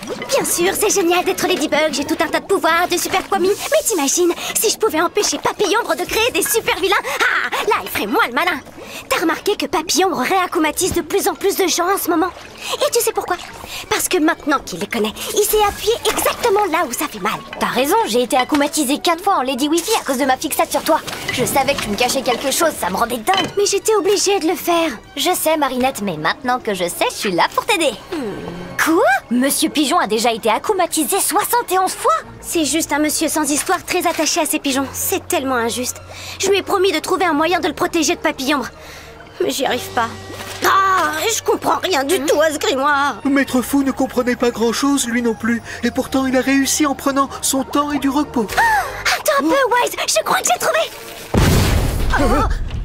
Bien sûr, c'est génial d'être Ladybug, j'ai tout un tas de pouvoirs, de super poids mais t'imagines, si je pouvais empêcher Papillombre de créer des super vilains, ah, là, il ferait moins le malin. T'as remarqué que Papillombre réakumatise de plus en plus de gens en ce moment? Et tu sais pourquoi? Parce que maintenant qu'il les connaît, il s'est appuyé exactement là où ça fait mal. T'as raison, j'ai été akumatisée 4 fois en Lady Wifi à cause de ma fixette sur toi. Je savais que tu me cachais quelque chose, ça me rendait dingue. Mais j'étais obligée de le faire. Je sais, Marinette, mais maintenant que je sais, je suis là pour t'aider. Quoi? Monsieur Pigeon a déjà été akumatisé 71 fois? C'est juste un monsieur sans histoire très attaché à ses pigeons. C'est tellement injuste. Je lui ai promis de trouver un moyen de le protéger de Papillombre. Mais j'y arrive pas. Ah, je comprends rien du tout à ce grimoire. Maître Fou ne comprenait pas grand-chose, lui non plus. Et pourtant, il a réussi en prenant son temps et du repos. Attends un peu, Wise, je crois que j'ai trouvé.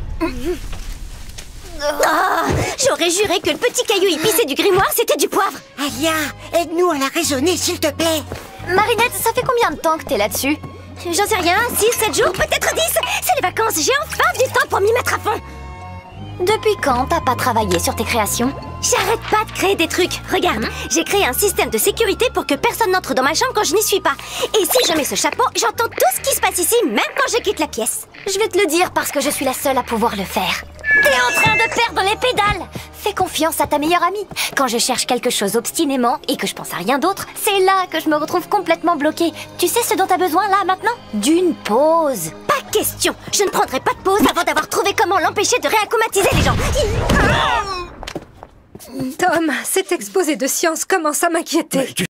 J'aurais juré que le petit caillou épicé du grimoire, c'était du poivre. Alia, aide-nous à la raisonner, s'il te plaît. Marinette, ça fait combien de temps que t'es là-dessus? J'en sais rien, 6, 7 jours, peut-être 10. C'est les vacances, j'ai enfin du temps pour m'y mettre à fond. Depuis quand t'as pas travaillé sur tes créations? J'arrête pas de créer des trucs. Regarde, j'ai créé un système de sécurité pour que personne n'entre dans ma chambre quand je n'y suis pas. Et si je mets ce chapeau, j'entends tout ce qui se passe ici, même quand je quitte la pièce. Je vais te le dire parce que je suis la seule à pouvoir le faire. T'es en train de perdre les pédales! Fais confiance à ta meilleure amie. Quand je cherche quelque chose obstinément et que je pense à rien d'autre, c'est là que je me retrouve complètement bloquée. Tu sais ce dont t'as besoin là maintenant? D'une pause. Pas question. Je ne prendrai pas de pause avant d'avoir trouvé comment l'empêcher de réakumatiser les gens. Tom, cet exposé de science commence à m'inquiéter.